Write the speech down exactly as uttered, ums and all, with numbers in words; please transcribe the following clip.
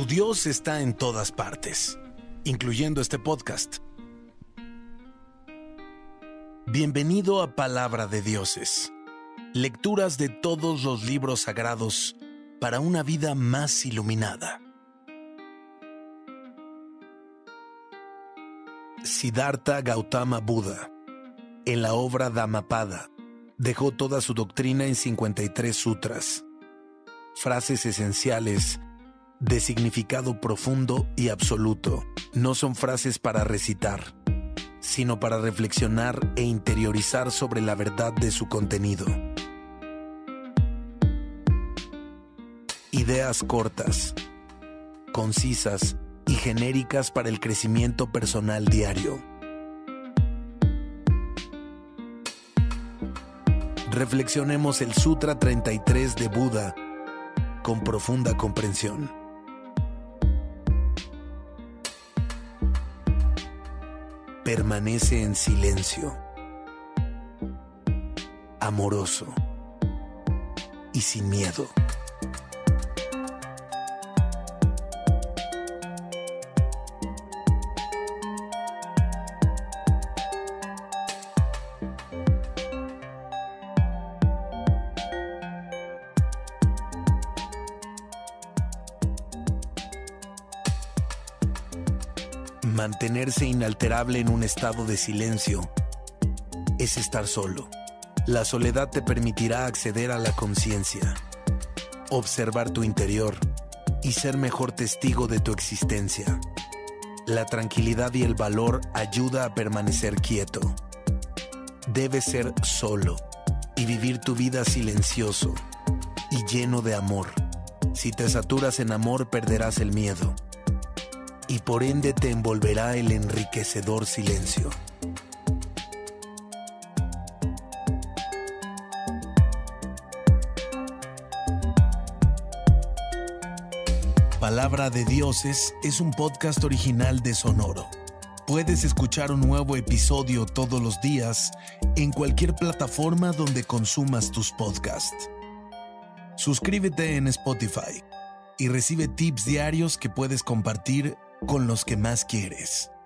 Dios está en todas partes, incluyendo este podcast. Bienvenido a Palabra de Dioses, lecturas de todos los libros sagrados para una vida más iluminada. Siddhartha Gautama Buda, en la obra Dhammapada, dejó toda su doctrina en cincuenta y tres sutras, frases esenciales de significado profundo y absoluto. No son frases para recitar, sino para reflexionar e interiorizar sobre la verdad de su contenido. Ideas cortas, concisas y genéricas para el crecimiento personal diario. Reflexionemos el Sutra treinta y tres de Buda con profunda comprensión. Permanece en silencio, amoroso y sin miedo. Mantenerse inalterable en un estado de silencio es estar solo. La soledad te permitirá acceder a la conciencia, observar tu interior y ser mejor testigo de tu existencia. La tranquilidad y el valor ayuda a permanecer quieto. Debes ser solo y vivir tu vida silencioso y lleno de amor. Si te saturas en amor, perderás el miedo, y por ende te envolverá el enriquecedor silencio. Palabra de Dioses es un podcast original de Sonoro. Puedes escuchar un nuevo episodio todos los días en cualquier plataforma donde consumas tus podcasts. Suscríbete en Spotify y recibe tips diarios que puedes compartir con los que más quieres.